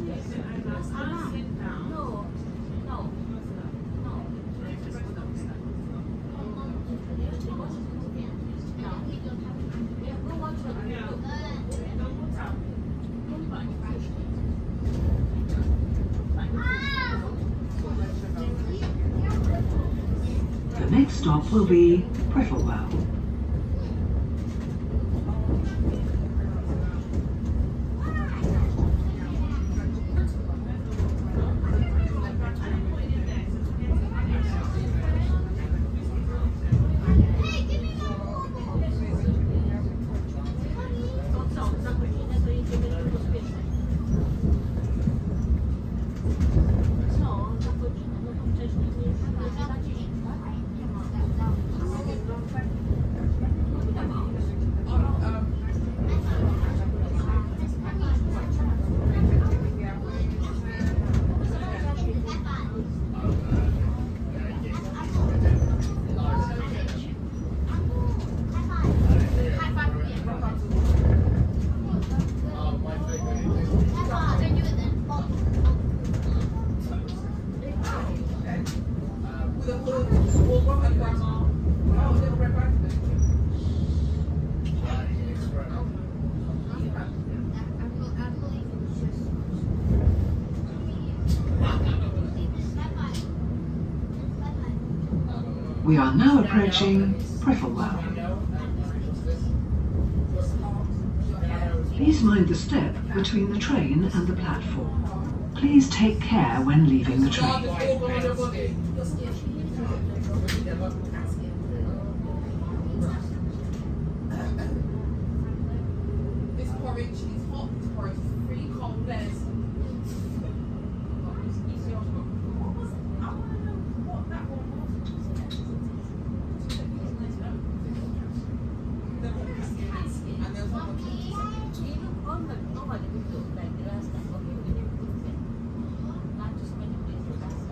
The next stop will be Prittlewell. We are now approaching Prittlewell. Please mind the step between the train and the platform. Please take care when leaving the train. This porridge is hot porridge.